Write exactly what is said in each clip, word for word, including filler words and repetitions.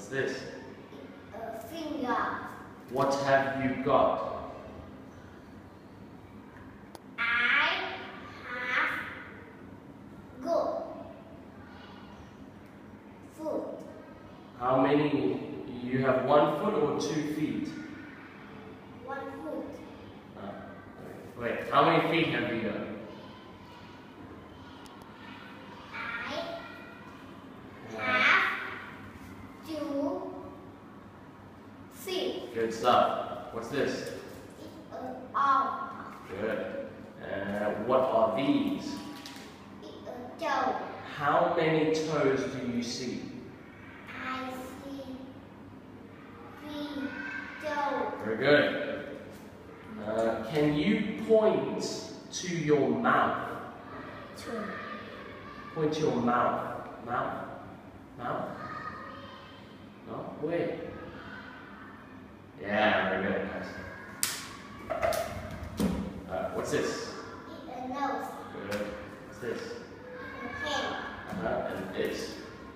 this? A finger. What have you got? I have got foot. How many? You have one foot or two feet? One foot. Uh, wait, how many feet have you got? I have two feet. Good stuff. What's this? It's an arm. Good. Uh, what are these? It's a toe. How many toes do you see? I see three toes. Very good. Uh, can you point to your mouth? Two. Point to your mouth. Mouth? Mouth? No? Where? Yeah, very good. Nice. Uh, what's this? It's a nose. Good. What's this? It's a head. Uh-huh. And this?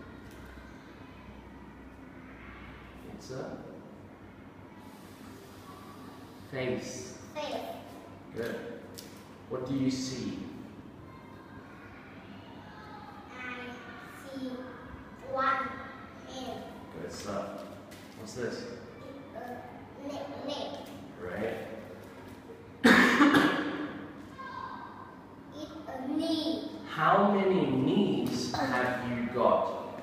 It's a face. Face. Good. What do you see? I see one hand. Good stuff. What's this? It's a neck, neck. Right. It's a knee. How many knees have you got?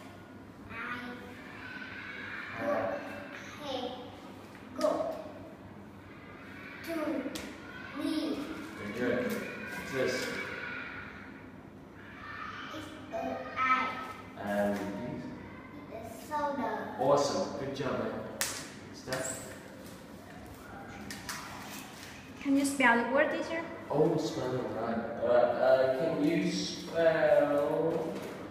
I got head. Got two knees. Very good. What's this? It's a eye. And these? It's a shoulder. Awesome. Good job, man. Steph? Can you spell the word, teacher? Oh, spell it right. Uh, uh, can you spell...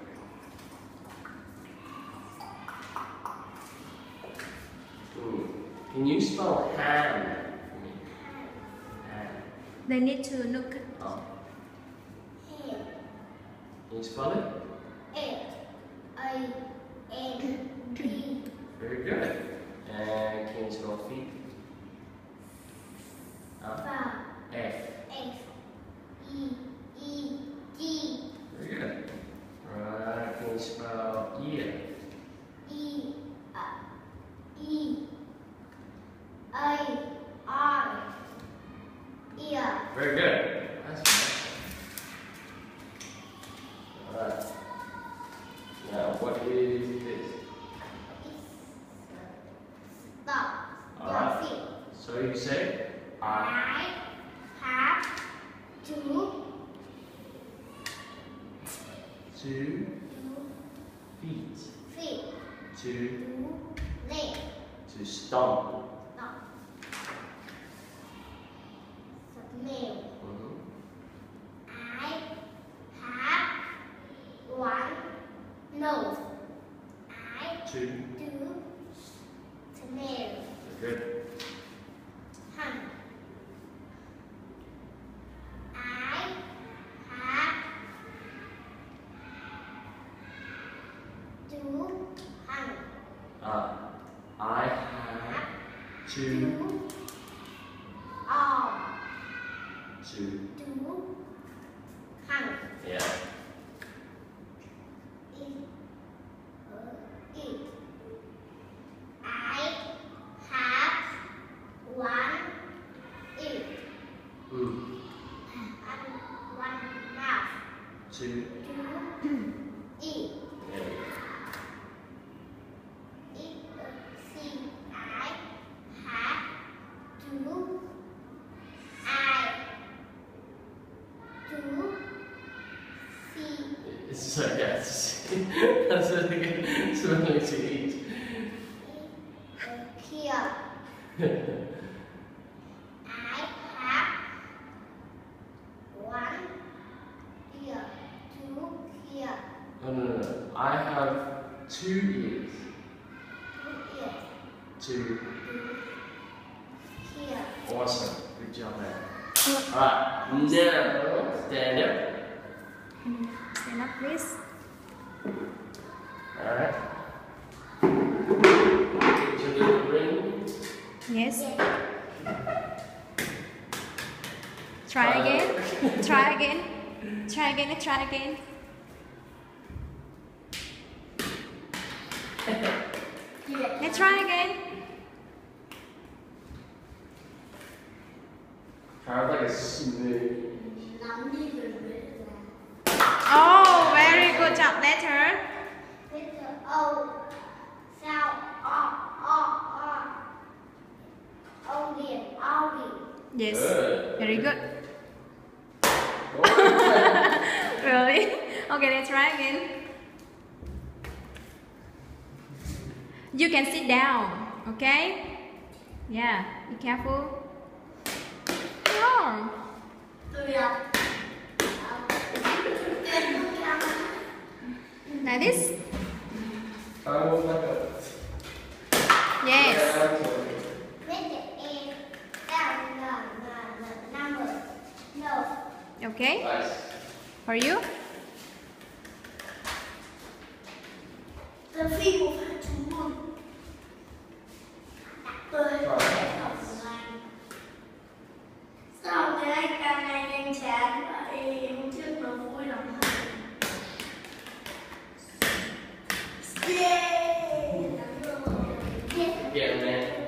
Hmm. Can you spell hand? Hand. They need to look. Oh. Head. Can you spell it? A. I. N. D. Very good. And can you spell feet? Uh, F. F. F. E. E. G. Very good. Right. Can you spell ear? E. Uh, E. I. R. Ear. Very good. That's nice. Alright. Now, what is this? Stop. Alright. Your feet. So you say, I I have two, two two feet feet, to two legs. to stomp. Stop. Snail. Mhm. I have one nose. I Two. do snail. Good. Hunt. I have two hunt. Uh, I have two Two arms. two. Two hunt. Yeah. It, uh, it. I have one ear Mm. and one mouth. Two. Two ears. Yeah. It, uh, see, I have two eyes. Two see. It's so yeah. It's, that's really something to eat. It, uh, here. I have one ear, two ear, No, no, no, no. I have two ears. two ears, Two. two here. Awesome. Good job, man. Alright. Now stand up. Stand up, please. Alright. Yes. Yes. Try again. Try again. Try again. Let's try again. Let's try again. Kind of like a smooth. Nắm đi rồi mới được làm. Oh, very good job. Letter. Letter O. Sao? O. O. O. O liền. O liền. Yes. Good. Very good. Good. Really? Okay, let's try again. You can sit down, okay? Yeah, be careful. Oh. Tôi đọc. Tuyệt đúng không? Like this? Oh, like a. Yes. Yeah, Letter A. Down. No. No. No. Number. No. Okay. nice. For you? Tờ phi của phải chúng luôn. Tôi học tiếng Anh. Sao tiếng Anh càng ngày càng chán vậy? Hôm trước nó vui lắm. Yeah! Yeah, man.